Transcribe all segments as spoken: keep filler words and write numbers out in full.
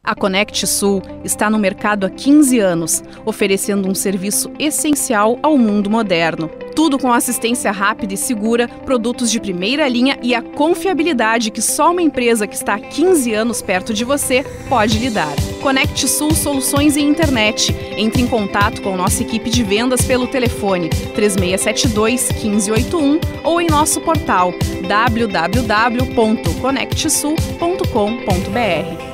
A Conect Sul está no mercado há quinze anos, oferecendo um serviço essencial ao mundo moderno. Tudo com assistência rápida e segura, produtos de primeira linha e a confiabilidade que só uma empresa que está há quinze anos perto de você pode lhe dar. Conect Sul Soluções em Internet. Entre em contato com nossa equipe de vendas pelo telefone três seis sete dois, um cinco oito um ou em nosso portal w w w ponto conect sul ponto com ponto b r.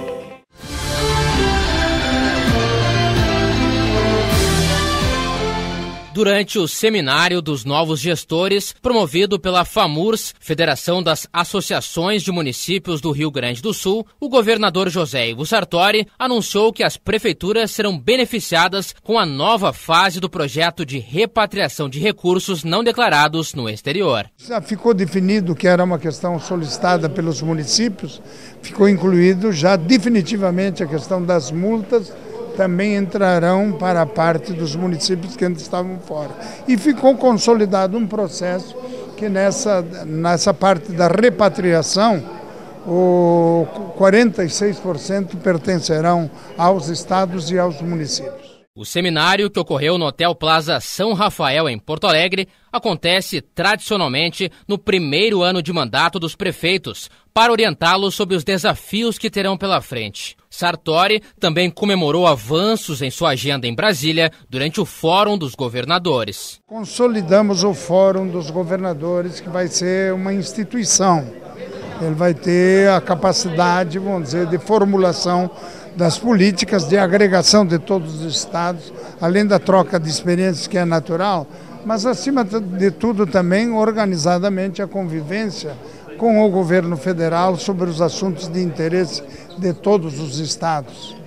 Durante o Seminário dos Novos Gestores, promovido pela FAMURS, Federação das Associações de Municípios do Rio Grande do Sul, o governador José Ivo Sartori anunciou que as prefeituras serão beneficiadas com a nova fase do projeto de repatriação de recursos não declarados no exterior. Já ficou definido que era uma questão solicitada pelos municípios, ficou incluído já definitivamente a questão das multas, também entrarão para a parte dos municípios que antes estavam fora. E ficou consolidado um processo que nessa, nessa parte da repatriação, o quarenta e seis por cento pertencerão aos estados e aos municípios. O seminário, que ocorreu no Hotel Plaza São Rafael, em Porto Alegre, acontece tradicionalmente no primeiro ano de mandato dos prefeitos, para orientá-los sobre os desafios que terão pela frente. Sartori também comemorou avanços em sua agenda em Brasília durante o Fórum dos Governadores. Consolidamos o Fórum dos Governadores, que vai ser uma instituição. Ele vai ter a capacidade, vamos dizer, de formulação das políticas, de agregação de todos os estados, além da troca de experiências que é natural, mas acima de tudo também organizadamente a convivência com o governo federal sobre os assuntos de interesse de todos os estados.